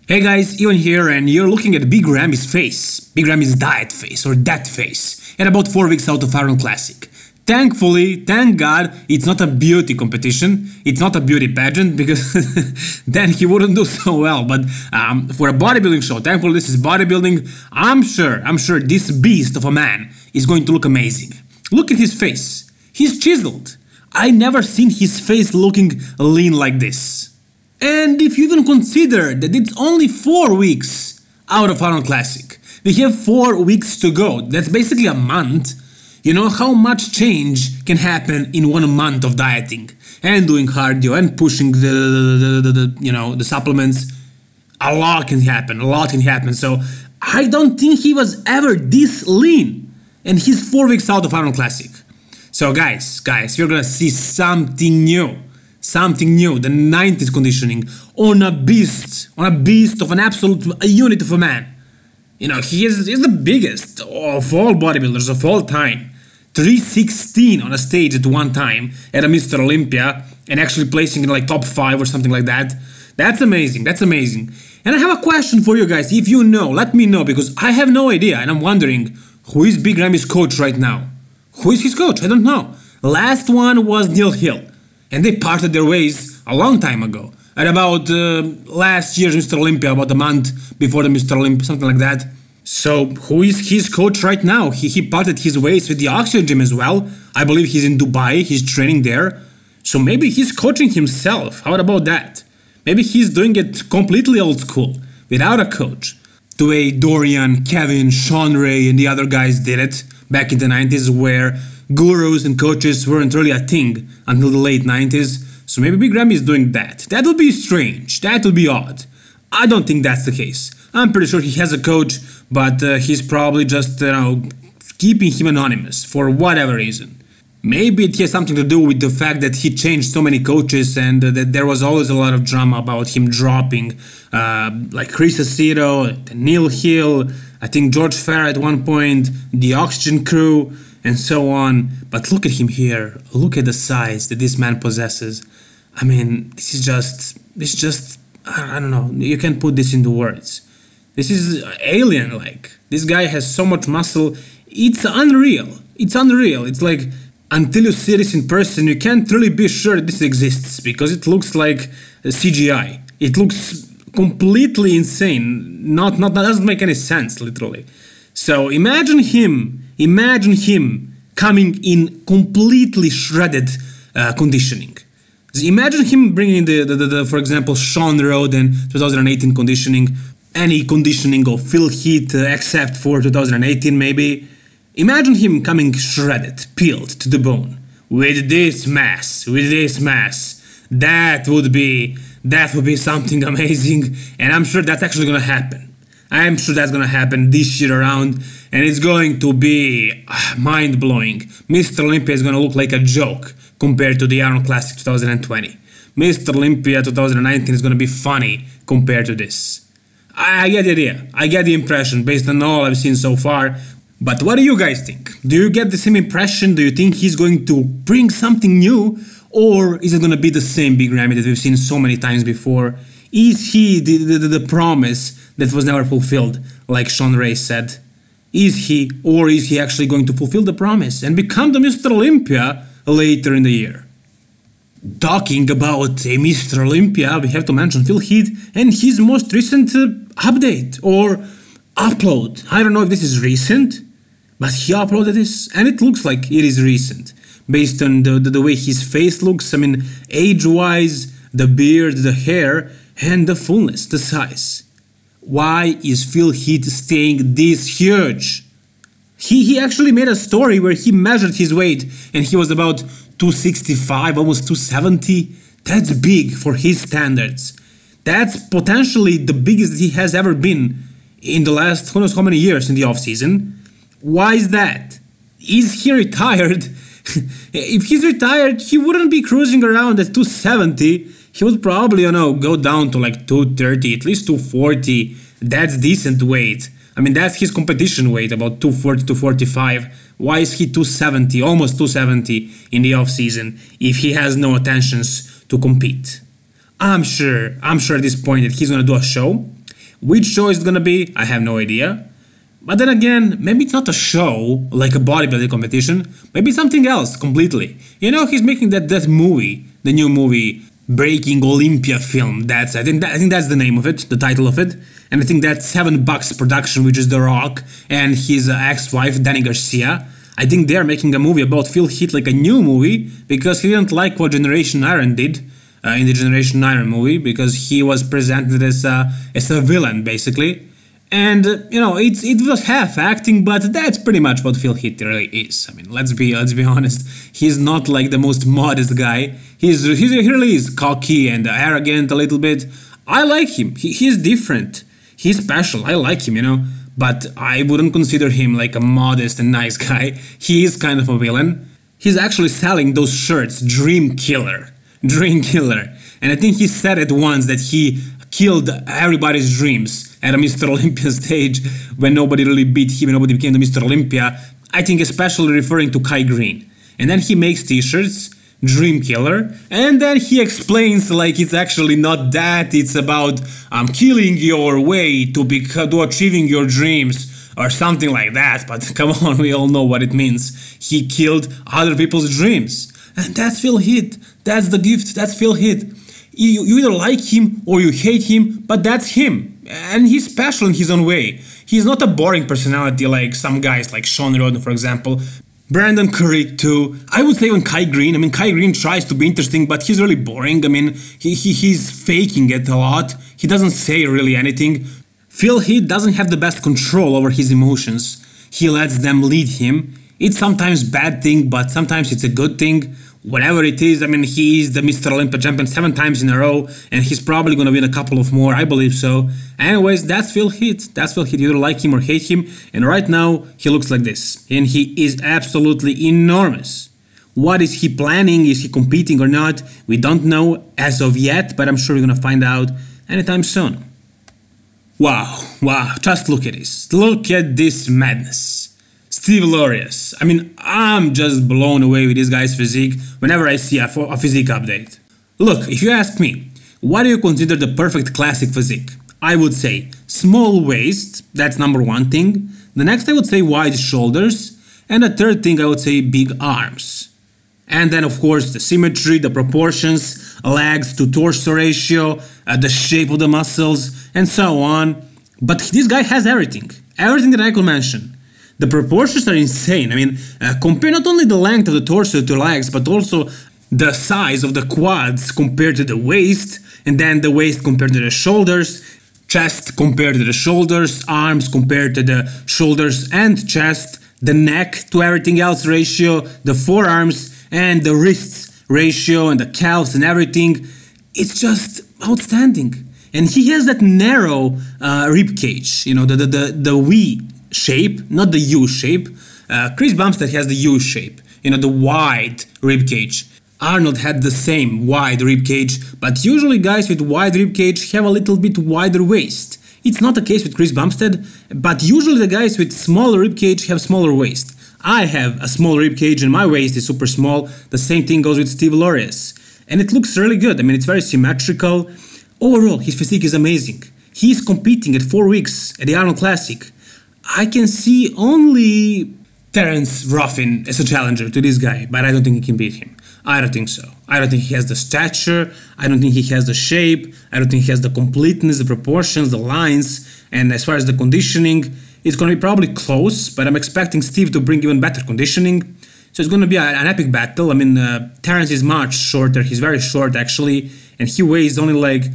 Hey guys, Ivan here, and you're looking at Big Ramy's face. Big Ramy's diet face, or death face, at about 4 weeks out of Arnold Classic. Thankfully, thank God, it's not a beauty competition, it's not a beauty pageant, because then he wouldn't do so well. But for a bodybuilding show, thankfully this is bodybuilding, I'm sure this beast of a man is going to look amazing. Look at his face. He's chiseled. I never seen his face looking lean like this. And if you even consider that it's only 4 weeks out of Arnold Classic, we have 4 weeks to go, that's basically a month. You know how much change can happen in 1 month of dieting and doing cardio and pushing the supplements. A lot can happen, so I don't think he was ever this lean, and he's 4 weeks out of Arnold Classic. So guys, you're gonna see something new. The 90s conditioning on a beast of an absolute unit of a man. You know, he's the biggest of all bodybuilders of all time. 316 on a stage at one time at a Mr. Olympia and actually placing in like top 5 or something like that. That's amazing. And I have a question for you guys. If you know, let me know, because I have no idea and I'm wondering who is Big Ramy's coach right now. Who is his coach? I don't know. Last one was Neil Hill. And they parted their ways a long time ago. At about last year's Mr. Olympia, about a month before the Mr. Olympia, something like that. So who is his coach right now? He parted his ways with the Oxygen Gym as well. I believe he's in Dubai, he's training there. So maybe he's coaching himself. How about that? Maybe he's doing it completely old school, without a coach. The way Dorian, Kevin, Sean Ray and the other guys did it back in the 90s, where gurus and coaches weren't really a thing until the late 90s, so maybe Big Ramy is doing that. That would be strange, that would be odd. I don't think that's the case. I'm pretty sure he has a coach, but he's probably just, keeping him anonymous for whatever reason. Maybe it has something to do with the fact that he changed so many coaches and that there was always a lot of drama about him dropping, like Chris Aceto, Neil Hill, I think George Farah at one point, the Oxygen Crew, and so on. But look at him here. Look at the size that this man possesses. I mean, this is just, I don't know, you can't put this into words. This is alien-like. This guy has so much muscle, it's unreal. It's like, until you see this in person, you can't really be sure that this exists, because it looks like CGI. It looks completely insane. Doesn't make any sense, literally. So imagine him coming in completely shredded conditioning. Imagine him bringing the for example, Sean Roden 2018 conditioning, any conditioning of Phil Heath except for 2018 maybe. Imagine him coming shredded, peeled to the bone, with this mass. That would be something amazing, and I'm sure that's actually gonna happen. I'm sure that's gonna happen this year around, and it's going to be mind-blowing. Mr. Olympia is gonna look like a joke compared to the Arnold Classic 2020. Mr. Olympia 2019 is gonna be funny compared to this. I get the idea. I get the impression based on all I've seen so far. But what do you guys think? Do you get the same impression? Do you think he's going to bring something new? Or is it gonna be the same Big Ramy that we've seen so many times before? Is he the promise that was never fulfilled, like Sean Ray said? Is he, or is he actually going to fulfill the promise and become the Mr. Olympia later in the year? Talking about a Mr. Olympia, we have to mention Phil Heath and his most recent update or upload. I don't know if this is recent, but he uploaded this and it looks like it is recent. Based on the way his face looks, I mean, age-wise, the beard, the hair, and the fullness, the size. Why is Phil Heath staying this huge? He actually made a story where he measured his weight and he was about 265, almost 270. That's big for his standards. That's potentially the biggest that he has ever been in the last who knows how many years in the off-season. Why is that? Is he retired? If he's retired, he wouldn't be cruising around at 270. He would probably, go down to like 230, at least 240. That's decent weight. I mean, that's his competition weight, about 240, 245. Why is he 270, almost 270 in the off-season if he has no intentions to compete? I'm sure at this point that he's gonna do a show. Which show is it gonna be? I have no idea. But then again, maybe it's not a show like a bodybuilding competition, maybe something else completely. You know, he's making that movie, the new movie, Breaking Olympia film. I think that's the name of it, the title of it. And I think that's $7 production, which is The Rock and his ex-wife Danny Garcia. I think they're making a movie about Phil Heath, like a new movie, because he didn't like what Generation Iron did in the Generation Iron movie, because he was presented as a villain, basically. And, you know, it was half acting, but that's pretty much what Phil Heath really is. I mean, let's be honest. He's not like the most modest guy. He really is cocky and arrogant a little bit. I like him. He's different. He's special. I like him, you know. But I wouldn't consider him like a modest and nice guy. He is kind of a villain. He's actually selling those shirts, Dream Killer. Dream Killer. And I think he said it once that he killed everybody's dreams at a Mr. Olympia stage when nobody really beat him and nobody became the Mr. Olympia. I think especially referring to Kai Greene. And then he makes t-shirts, Dream Killer, and then he explains like it's actually not that, it's about killing your way to achieving your dreams or something like that. But come on, we all know what it means. He killed other people's dreams. And that's Phil Heath. That's the gift. That's Phil Heath. You either like him or you hate him, but that's him. And he's special in his own way. He's not a boring personality like some guys like Sean Roden, for example. Brandon Curry too. I would say even Kai Greene. I mean, Kai Greene tries to be interesting, but he's really boring. I mean, he's faking it a lot. He doesn't say really anything. Phil Heath doesn't have the best control over his emotions. He lets them lead him. It's sometimes a bad thing, but sometimes it's a good thing. Whatever it is, I mean, he is the Mr. Olympia champion 7 times in a row, and he's probably gonna win a couple of more, I believe so. Anyways, that's Phil Heath. That's Phil Heath. You either like him or hate him, and right now, he looks like this. And he is absolutely enormous. What is he planning? Is he competing or not? We don't know as of yet, but I'm sure we're gonna find out anytime soon. Wow, just look at this. Look at this madness. Steve Laureus. I mean, I'm just blown away with this guy's physique whenever I see a physique update. Look, if you ask me, what do you consider the perfect classic physique? I would say small waist, that's number one thing. The next I would say wide shoulders. And the third thing I would say big arms. And then of course the symmetry, the proportions, legs to torso ratio, the shape of the muscles, and so on. But this guy has everything. Everything that I could mention. The proportions are insane. I mean, compare not only the length of the torso to legs, but also the size of the quads compared to the waist, and then the waist compared to the shoulders, chest compared to the shoulders, arms compared to the shoulders and chest, the neck to everything else ratio, the forearms and the wrists ratio and the calves and everything. It's just outstanding. And he has that narrow rib cage, you know, the V shape, not the U shape. Chris Bumstead has the U shape, you know, the wide rib cage. Arnold had the same wide rib cage, but usually guys with wide rib cage have a little bit wider waist. It's not the case with Chris Bumstead, but usually the guys with smaller rib cage have smaller waist. I have a small rib cage and my waist is super small. The same thing goes with Steve Laureus. And it looks really good. I mean, it's very symmetrical. Overall, his physique is amazing. He's competing at 4 weeks at the Arnold Classic. I can see only Terence Ruffin as a challenger to this guy, but I don't think he can beat him. I don't think so. I don't think he has the stature, I don't think he has the shape, I don't think he has the completeness, the proportions, the lines, and as far as the conditioning, it's going to be probably close, but I'm expecting Steve to bring even better conditioning. So it's going to be an epic battle. I mean, Terence is much shorter, he's very short actually, and he weighs only like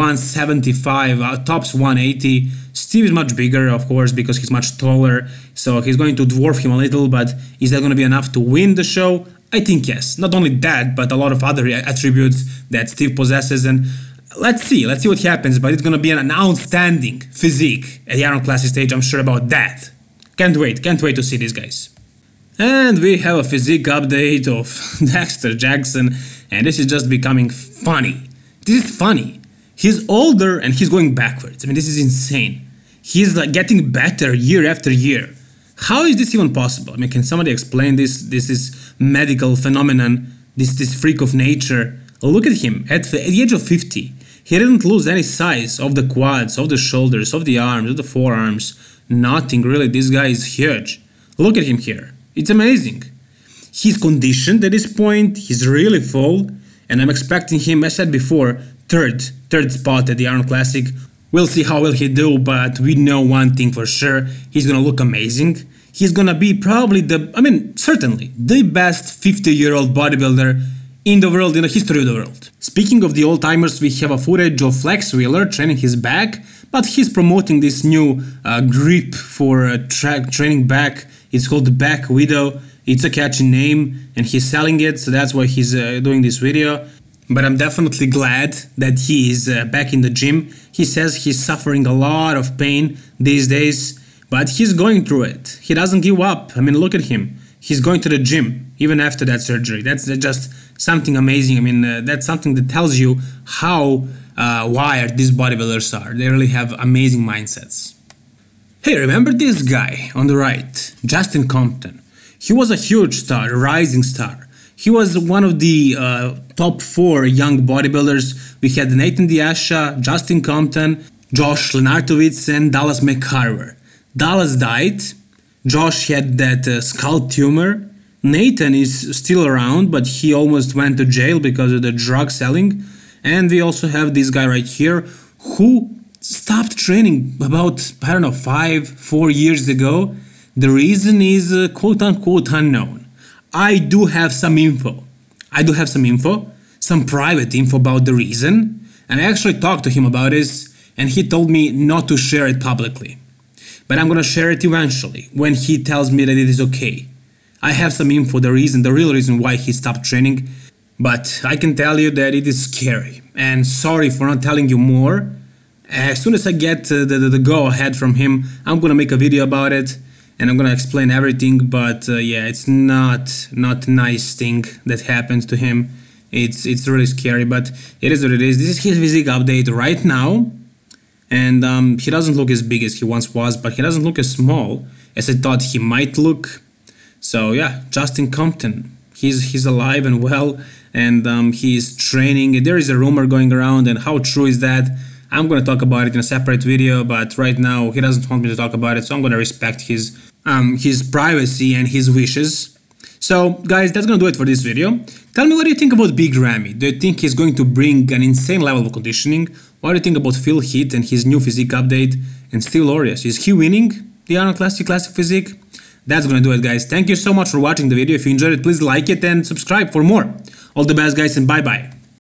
175, tops 180. Steve is much bigger, of course, because he's much taller, so he's going to dwarf him a little, but is that going to be enough to win the show? I think yes. Not only that, but a lot of other attributes that Steve possesses, and let's see what happens, but it's going to be an outstanding physique at the Arnold Classic stage, I'm sure about that. Can't wait to see these guys. And we have a physique update of Dexter Jackson, and this is just becoming funny. This is funny. He's older and he's going backwards. I mean, this is insane. He's like getting better year after year. How is this even possible? I mean, can somebody explain this? This is medical phenomenon, this freak of nature. Look at him, at the age of 50. He didn't lose any size of the quads, of the shoulders, of the arms, of the forearms. Nothing really. This guy is huge. Look at him here. It's amazing. He's conditioned at this point. He's really full. And I'm expecting him, as I said before, third spot at the Arnold Classic. We'll see how will he do, but we know one thing for sure. He's gonna look amazing. He's gonna be probably certainly the best 50-year-old bodybuilder in the world, in the history of the world. Speaking of the old-timers, we have a footage of Flex Wheeler training his back, but he's promoting this new grip for training back. It's called the Back Widow. It's a catchy name, and he's selling it, so that's why he's doing this video. But I'm definitely glad that he is back in the gym. He says he's suffering a lot of pain these days, but he's going through it. He doesn't give up. I mean, look at him. He's going to the gym even after that surgery. That's just something amazing. I mean, that's something that tells you how wired these bodybuilders are. They really have amazing mindsets. Hey, remember this guy on the right, Justin Compton? He was a huge star, a rising star. He was one of the top 4 young bodybuilders. We had Nathan Diasha, Justin Compton, Josh Lenartovitz, and Dallas McCarver. Dallas died. Josh had that skull tumor. Nathan is still around, but he almost went to jail because of the drug selling. And we also have this guy right here who stopped training about, 4 years ago. The reason is quote-unquote unknown. I do have some info. Some private info about the reason. And I actually talked to him about this, and he told me not to share it publicly. But I'm gonna share it eventually, when he tells me that it is okay. I have some info, the real reason why he stopped training. But I can tell you that it is scary. And sorry for not telling you more. As soon as I get the go-ahead from him, I'm gonna make a video about it. And I'm gonna explain everything, but yeah, it's not a nice thing that happened to him. It's really scary, but it is what it is. This is his physique update right now, and he doesn't look as big as he once was, but he doesn't look as small as I thought he might look. So yeah, Justin Compton, he's alive and well, and he's training. There is a rumor going around, and how true is that? I'm gonna talk about it in a separate video, but right now he doesn't want me to talk about it, so I'm gonna respect his privacy and his wishes. So guys, that's gonna do it for this video. Tell me what do you think about Big Ramy. Do you think he's going to bring an insane level of conditioning? What do you think about Phil Heath and his new physique update? And Steve Laureus, is he winning the Arnold Classic physique? That's gonna do it, guys. Thank you so much for watching the video. If you enjoyed it, please like it and subscribe for more. All the best, guys, and bye bye.